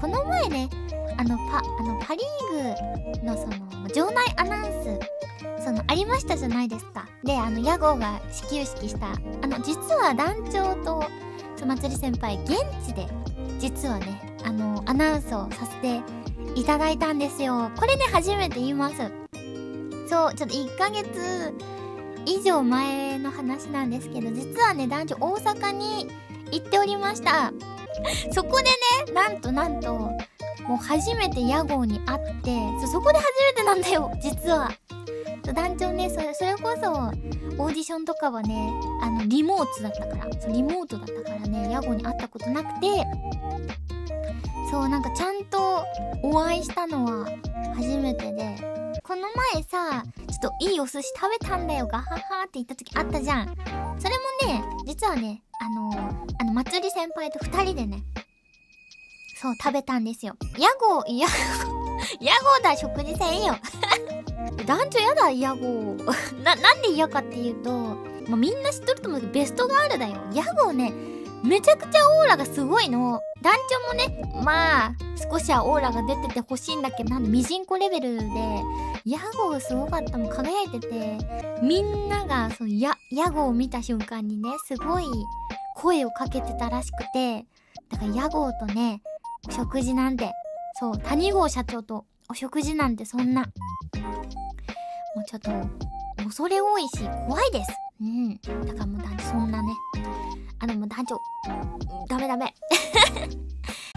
この前ね、パリーグのその場内アナウンスありましたじゃないですか。で屋号が始球式した実は団長とまつり先輩現地で実はねアナウンスをさせていただいたんですよ。これね初めて言います。そうちょっと1ヶ月以上前の話なんですけど、実はね団長大阪に行っておりました。そこでねなんともう初めて屋号に会って、そこで初めてなんだよ実は。団長ねそれこそオーディションとかはねリモートだったからね屋号に会ったことなくて、そうなんかちゃんとお会いしたのは初めてで、この前さちょっといいお寿司食べたんだよガハハって言った時あったじゃん。それもね実はねまつり先輩と2人でねそう食べたんですよ。屋号だ食事せんよ団長やだ屋号なんで嫌かっていうと、みんな知っとると思うけどベストガールだよ。屋号ねめちゃくちゃオーラがすごいの。団長もねまあ少しはオーラが出ててほしいんだけど、ミジンコレベルで屋号すごかったもん。輝いててみんながその屋号を見た瞬間にねすごい声をかけてたらしくて、だから屋号とねお食事なんて、そう谷号社長とお食事なんてそんなもうちょっと恐れ多いし怖いです。だからもう団長そんなねもう団長ダメ